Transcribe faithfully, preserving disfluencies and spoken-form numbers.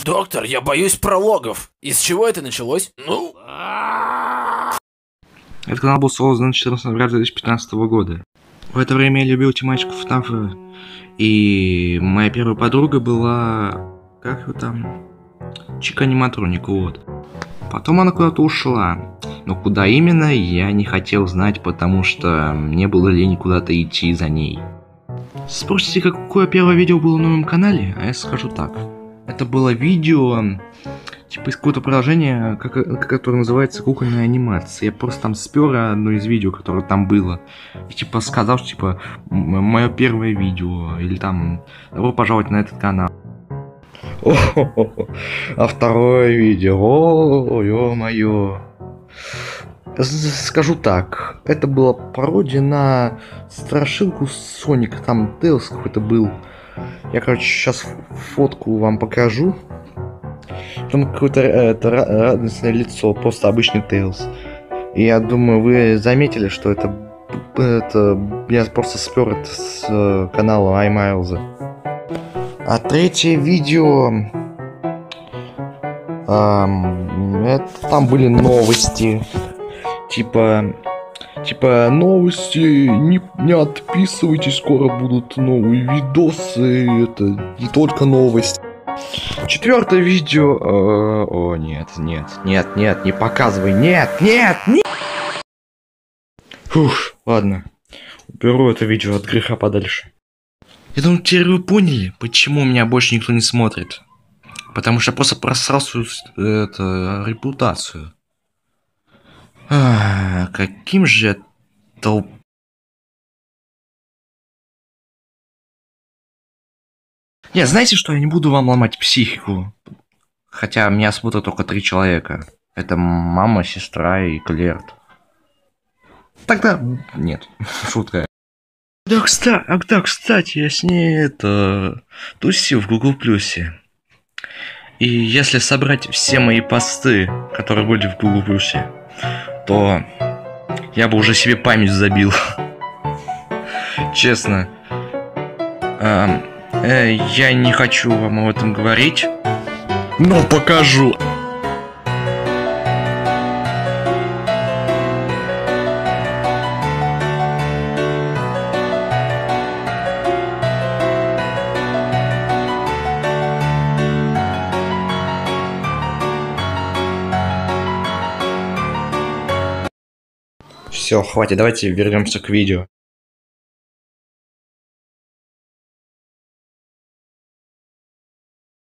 Доктор, я боюсь прологов. Из чего это началось? Ну... Этот канал был создан четырнадцатого ноября две тысячи пятнадцатого года. В это время я любил тематику эф нав. И моя первая подруга была... Как его там? Чика-аниматроник, вот. Потом она куда-то ушла. Но куда именно, я не хотел знать, потому что мне было лень куда-то идти за ней. Спросите, какое первое видео было на моем канале? А я скажу так. Это было видео, типа из какого-то приложения, которое называется кукольная анимация. Я просто там спер одно из видео, которое там было. И типа сказал, что типа мое первое видео. Или там добро пожаловать на этот канал. О-хо-хо. А второе видео, о, ё-моё. Скажу так, это была пародия на страшилку Соника, там Тейлз какой-то был. Я, короче, сейчас фотку вам покажу. Там какое-то это, радостное лицо, просто обычный Тейлз. И я думаю, вы заметили, что это, это я просто спер это с э, канала iMiles'а. А третье видео... Эм, это, там были новости. Типа... Типа, новости, не, не отписывайтесь, скоро будут новые видосы, это не только новости. Четвертое видео... Э, о, нет, нет, нет, нет, не показывай, нет, нет, нет! Фух, ладно, уберу это видео от греха подальше. Я думаю, теперь вы поняли, почему меня больше никто не смотрит. Потому что я просто просрал свою это, репутацию. А, каким же толп... Не, знаете что, я не буду вам ломать психику. Хотя меня смотрят только три человека. Это мама, сестра и Клерт. Тогда нет, шутка. Да, кстати, а, да, кстати, я с ней это тусил в Google Плюсе. И если собрать все мои посты, которые были в Google Плюсе, то я бы уже себе память забил. Честно. Э, э, я не хочу вам об этом говорить, но покажу. Все, хватит, давайте вернемся к видео.